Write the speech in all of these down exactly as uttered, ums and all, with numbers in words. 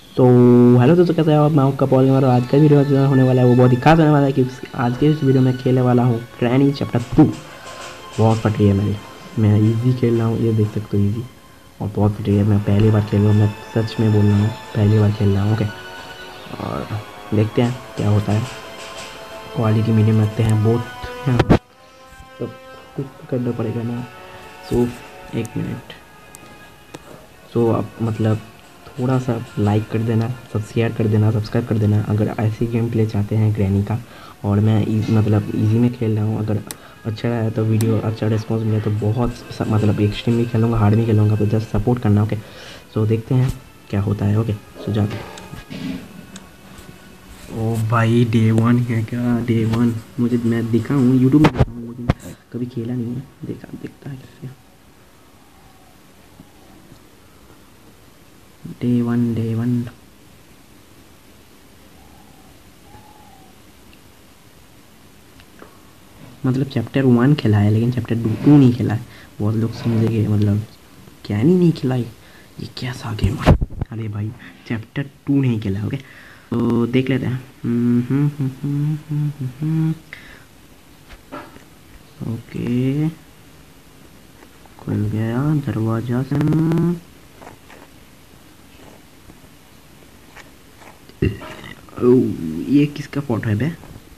तो हेलो दोस्तों, कैसे हो आप? मैं आपका पॉल गेमर और आज का वीडियो जो होने वाला है वो बहुत ही खास होने वाला है कि आज के इस वीडियो में खेलने वाला हूँ ग्रैनी चैप्टर टू। बहुत फट रही है मेरी, मैं इजी खेल रहा हूँ, ये देख सकते हो इजी। और बहुत फट रही है, मैं पहली बार खेल रहा हूँ, मैं सच में बोल रहा हूँ पहली बार खेल रहा हूँ। ओके, और देखते हैं क्या होता है। क्वालिटी मीडियम रखते हैं बहुत यहाँ पर, तो कुछ तो करना पड़ेगा ना। सो एक मिनट, सो अब मतलब थोड़ा सा लाइक कर देना, सब शेयर कर देना, सब्सक्राइब कर देना अगर ऐसी गेम प्ले चाहते हैं ग्रैनी का। और मैं इज, मतलब इजी में खेल रहा हूँ, अगर अच्छा रहा तो वीडियो अच्छा रिस्पॉन्स मिले तो बहुत स- मतलब एक्सट्रीम भी खेलूँगा, हार्ड भी खेलूँगा, तो जस्ट सपोर्ट करना। ओके, सो देखते हैं क्या होता है। ओके, सो जाते हैं। ओ भाई, डे वन है क्या? डे वन मुझे, मैं दिखा हूँ यूट्यूब में देखा हूँ लेकिन कभी खेला नहीं है। देखा देखता है कैसे। डे वन, डे वन मतलब चैप्टर वन खेला है लेकिन चैप्टर टू टू नहीं खेला है। बहुत लोग समझेंगे मतलब क्या नहीं नहीं खेला है, ये कैसा गेम है। अरे भाई, चैप्टर टू नहीं खेला। ओके, तो देख लेते हैं। हम्म, हम्म, हम्म, हम्म, हम्म, हम्म, हम्म। ओके, खुल गया दरवाजा से। ओ, ये किसका फोटो है बे?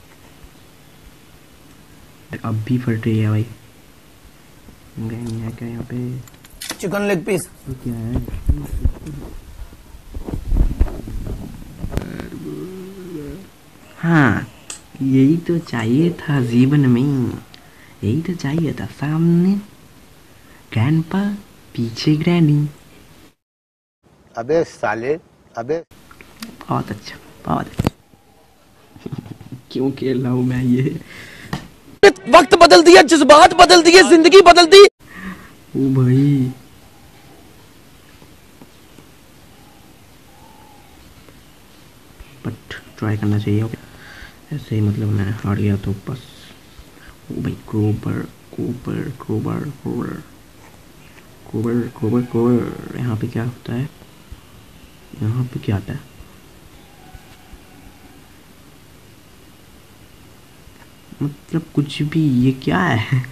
अब भी फट रही है भाई। नहीं है क्या यहाँ पे? Chicken leg piece. ये क्या है? हाँ, यही तो चाहिए था जीवन में, यही तो चाहिए था। सामने ग्रैंडपा, पीछे ग्रैनी। अबे साले, अबे बहुत अच्छा, बहुत अच्छा। क्यों खेल रहा हूँ मैं ये? वक्त बदल दिया, जज्बात बदल दिए, जिंदगी बदल दी। ओ भाई, बट ट्राई करना चाहिए। ओके, ऐसे ही मतलब मैं हार गया तो बस। ओ भाई, क्रोबर क्रोबर क्रोबर क्रोबर क्रोबर क्रोबर क्रोबर। यहाँ पे क्या होता है? यहाँ पे क्या आता है? मतलब कुछ भी, ये क्या है?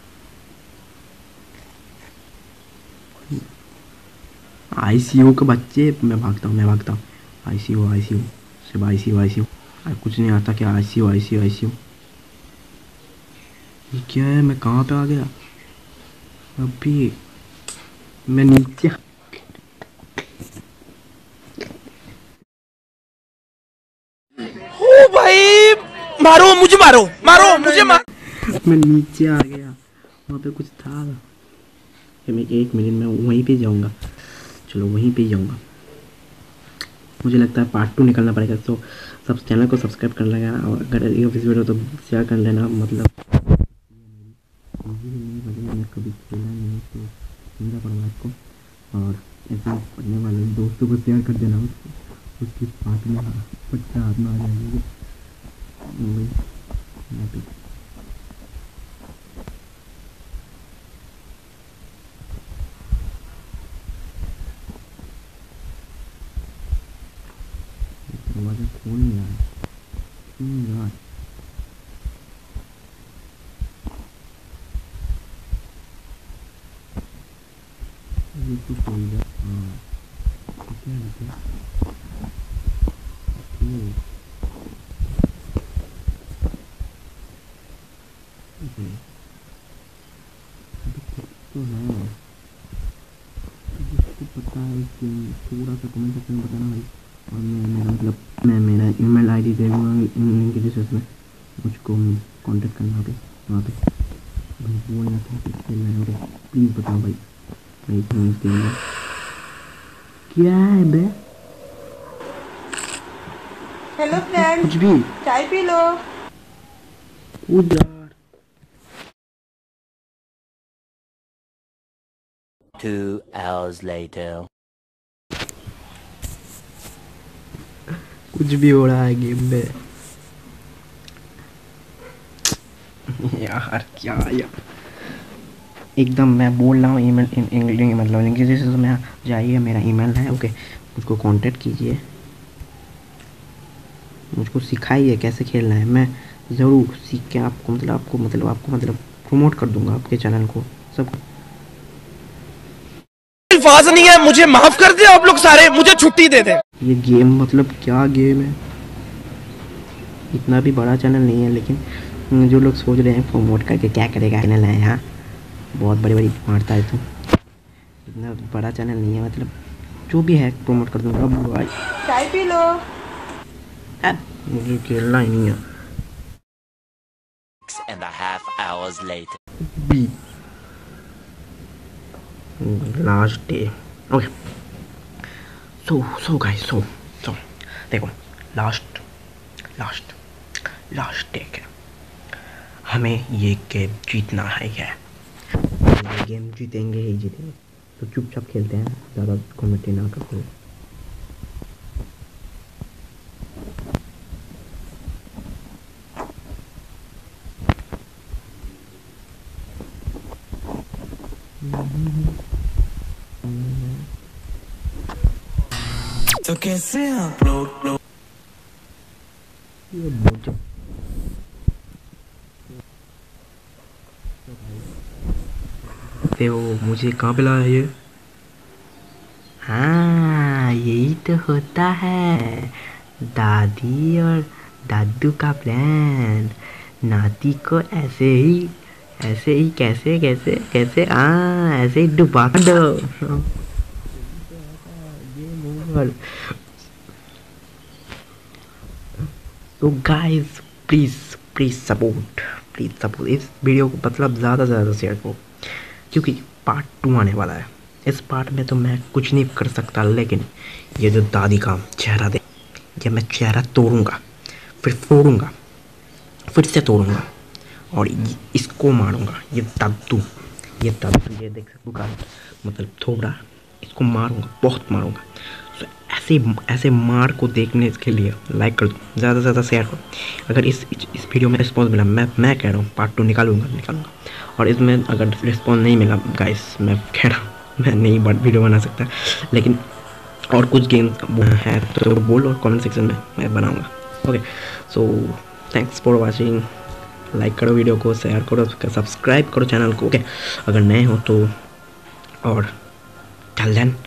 आईसीयू के बच्चे। मैं भागता हूँ, मैं भागता हूँ। आईसीयू, आईसीयू, सिर्फ आईसीयू, आईसीयू। कुछ नहीं आता क्या? ICU, ICU, ICU. ये क्या है? मैं कहाँ पे आ गया अभी? मैं नीचे, ओ भाई, मारो मुझे, मारो मारो मुझे, मारो। मैं नीचे आ गया। वहाँ पे कुछ था। फिर मैं एक मिनट में वहीं पे जाऊँगा। चलो वहीं पे जाऊँगा। मुझे लगता है पार्ट टू निकलना पड़ेगा। तो सब चैनल को सब्सक्राइब कर लेना, और अगर ये वीडियो तो शेयर कर लेना। मतलब मैं कभी खेला नहीं है तो समझा पड़ा आपको। और ऐसे पढ़ने वाले दोस्तों को शेयर कर देना, उसको उसकी हाथ में पट्टा हाथ में आ जाएगी। वही यहाँ पे दरवाज़ा खोल नहीं रहा है। क्यों यार? ये कुछ हो गया। हाँ, ठीक है, ठीक है, ये ओके, अभी कुछ तो है। जिसको पता है इस गेम, थोड़ा सा कमेंट सेक्शन में बताना भाई। और मैं मेरा मतलब मैं मेरा ईमेल आईडी दे दूँगा लिंक के डिस्क्रिप्शन में, मुझको कांटेक्ट करना। ओके, वहाँ पे भाई बोलना था कि खेलना है। ओके, प्लीज़ बताओ भाई। भाई क्यों इस गेम में क्या है बे? हेलो मतलब फ्रेंड्स, कुछ भी चाय पी लो। कूद यार। Two hours later. कुछ भी हो रहा है गेम में। यार क्या यार, एकदम मैं बोल रहा हूँ ईमेल इंग्लिश मतलब इंग्लिश से मैं जाइए, मेरा ईमेल है ओके, मुझको कांटेक्ट कीजिए, मुझको सिखाइए कैसे खेलना है, मैं ज़रूर सीख के आपको मतलब आपको मतलब आपको मतलब प्रमोट कर दूंगा आपके चैनल को सब। अल्फाज नहीं है, मुझे माफ कर दे आप लोग सारे, मुझे छुट्टी दे दे। ये गेम मतलब क्या गेम है, इतना भी बड़ा चैनल नहीं है, लेकिन जो लोग सोच रहे हैं प्रमोट करके क्या करेगा चैनल है यहाँ, बहुत बड़ी बड़ी मारता है तो इतना बड़ा चैनल नहीं है, मतलब जो भी है प्रमोट कर दूंगा। अब भाई चाय पी लो। मुझे खेलना ही नहीं है। and a half hours later. Be last day okay, so so guys so so देखो लास्ट लास्ट लास्ट डे है, हमें ये गेम जीतना है, ये ये गेम जीतेंगे ही जीतेंगे, तो चुपचाप खेलते हैं, ज़्यादा कमेंट ना करो। तो कैसे आप लोग लोग ये बोझ देखो मुझे कहाँ पे लाया ये, हाँ यही तो होता है दादी और दादू का प्लान, नाती को ऐसे ही ऐसे ही कैसे कैसे कैसे हाँ ऐसे ही डुबा दो गेम ओवर। तो guys please please support please support इस वीडियो को मतलब ज़्यादा से ज़्यादा शेयर करो, क्योंकि पार्ट टू आने वाला है। इस पार्ट में तो मैं कुछ नहीं कर सकता, लेकिन ये जो दादी का चेहरा दे, ये मैं चेहरा तोड़ूंगा, फिर फोड़ूंगा, फिर से तोड़ूंगा और इसको मारूंगा। ये दादू ये दादू ये देख सकते हो मतलब थोड़ा, इसको मारूंगा, बहुत मारूंगा। तो ऐसे ऐसे मार को देखने के लिए लाइक कर दो, ज़्यादा से ज़्यादा शेयर करो। अगर इस इस वीडियो में रिस्पॉन्स मिला, मैं मैं कह रहा हूँ पार्ट टू निकालूंगा निकालूंगा और इसमें अगर रिस्पॉन्स नहीं मिला गाइस, मैं कह रहा हूँ मैं नहीं वीडियो बना सकता, लेकिन और कुछ गेम है तो बोलो कमेंट सेक्शन में, मैं बनाऊँगा। Okay so thanks for watching, like करो वीडियो को, शेयर करो, सब्सक्राइब करो चैनल को ओके अगर नए हो तो, और टिल देन